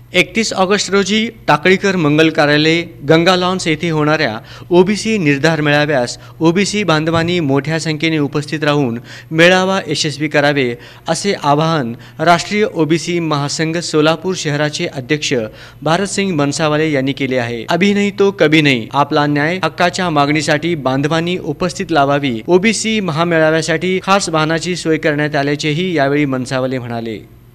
31 August रोजी टाकळीकर मंगल कार्यालय Ganga lawns येथे होणाऱ्या ओबीसी निर्धार मेळाव्यास ओबीसी बांधवांनी मोठ्या संख्येने उपस्थित राहून मेळावा यशस्वी करावे असे आवाहन राष्ट्रीय ओबीसी महासंघ सोलापूर शहराचे अध्यक्ष भारतसिंग बनसावाले यांनी केले आहे। अभी नहीं तो कभी नहीं आपला न्याय हक्काच्या मागणीसाठी बांधवांनी उपस्थित लावावी। ओबीसी महामेळाव्यासाठी खास वाहनाची सोय करण्यात आल्याचेही यावेळी बनसावाले म्हणाले।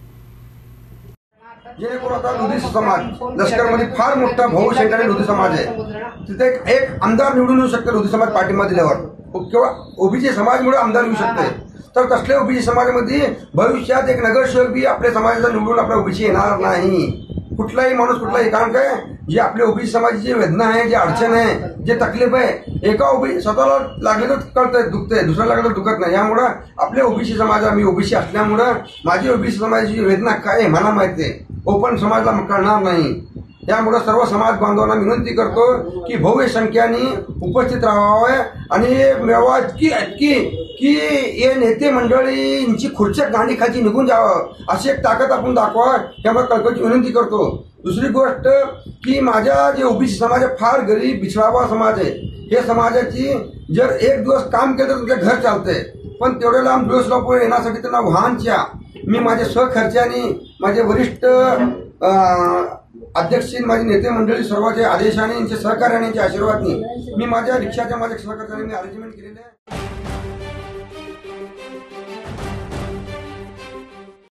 जेणेकरून आता लुधी समाज लष्करमध्ये फार मोठा बहुसंख्याने लुधी समाज आहे। तिथे एक आमदार निवडून येऊ शकते लुधी समाज पाठिंबा दिल्यावर किंवा ओबीसी समाजमुळे आमदार येऊ शकते। तर तसल्या ओबीसी समाजामध्ये भविष्यात एक नगरसेवक बी आपल्या समाजाचा निवडून आपला ओबीसी येणार नाही। कुठलाही माणूस कुठलाही कारण काय जे आपल्या ओबीसी समाजाची वेदना आहे, जे अडचण आहे, जे तकलीफ आहे, एका ओबीसी स्वतःला लागले तर कळतंय दुखतंय, दुसऱ्या लागलं तर दुखत नाही। यामुळे आपल्या ओबीसी समाज मी ओबीसी असल्यामुळे माझी ओबीसी समाजाची वेदना काय आहे मला माहिती आहे, ओपन समाजला कळणार नाही। त्यामुळे सर्व समाज बांधवांना विनंती करतो की भव्य संख्येने उपस्थित राहावे आणि मेळावा की हे नेते मंडळींची खुर्च्या गांडीखाली निघून जावं अशी एक ताकद आपण दाखवा, त्यामुळे कळकळीची विनंती करतो। दुसरी गोष्ट की माझ्या जे ओबीसी समाज आहे फार गरीब बिछडावा समाज आहे। हे समाजाची जर एक दिवस काम केलं तर तुमचं घर चालतंय, पण तेवढ्या लांब सोलापूर येण्यासाठी त्यांना वाहनच्या मी माझ्या स्वखर्चाने माझे वरिष्ठ अध्यक्ष माझे नेते मंडळी सर्वांच्या आदेशाने यांच्या सहकार्याने यांच्या आशीर्वादाने मी माझ्या रिक्षाच्या माझ्या सहकार्याने मी अरेंजमेंट केलेले आहे।